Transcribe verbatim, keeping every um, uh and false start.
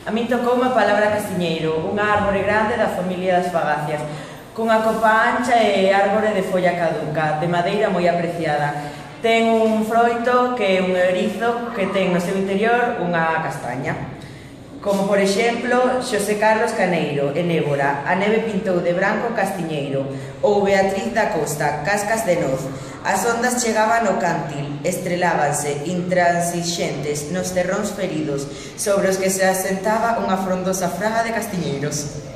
A min tocou unha palabra castiñeiro, unha árbore grande da familia das fagáceas, cunha copa ancha e árbore de folla caduca, de madeira moi apreciada. Ten un froito que é un erizo que ten no seu interior unha castaña. Como, por exemplo, Xosé Carlos Caneiro, en Évora, a neve pintou de branco castiñeiro, ou Beatriz da Costa, cascas de noz. As ondas chegaban ao cántil, estrelábanse, intransixentes, nos terróns feridos, sobre os que se asentaba unha frondosa fraga de castiñeiros.